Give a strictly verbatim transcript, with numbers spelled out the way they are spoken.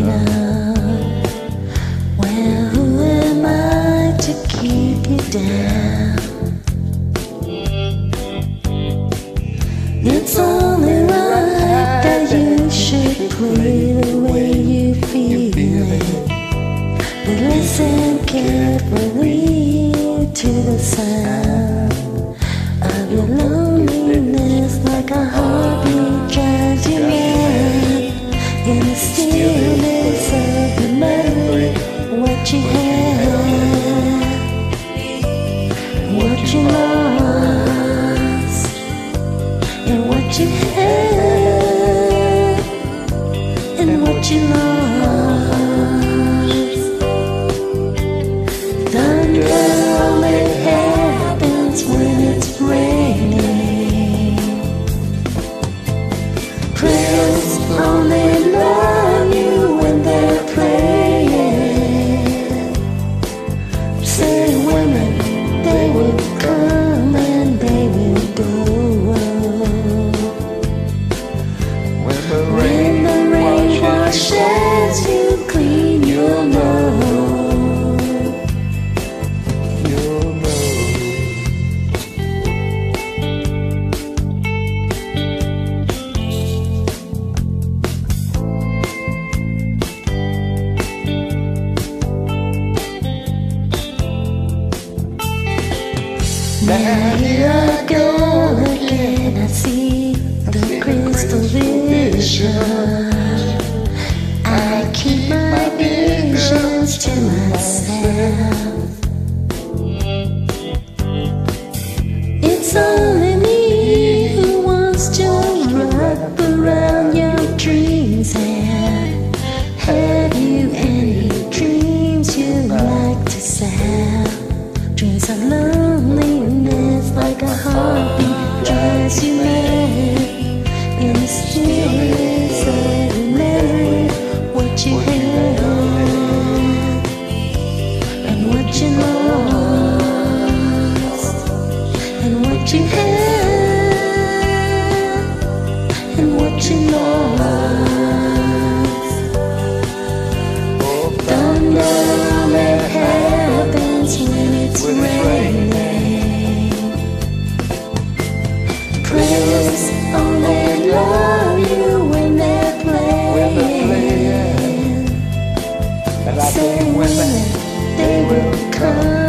enough. Well, who am I to keep you down? It's only right that you should play the way you feel it. But listen carefully to the sound of your loneliness, like a heartbeat drives you mad. In the stillness of the memory, what you had, what you lost, and what you had, and what you lost. Thunder only happens when it's raining. Prayers only love you when they're praying. Say women, they will come and they will go. When the rain, when the rain washes you clean, you'll know. You'll know. Now here I go again, I see the crystal vision. I keep my visions to myself. It's only me who wants to wrap around your dreams. And have you any dreams you'd like to sell? Dreams of loneliness, like a heartbeat drives you mad. In the stillness of the memory, what you had, and what you lost, and what you had, and what you lost. Thunder only happens when it's raining. Prayers only love you when they're playing. Say women, they will come.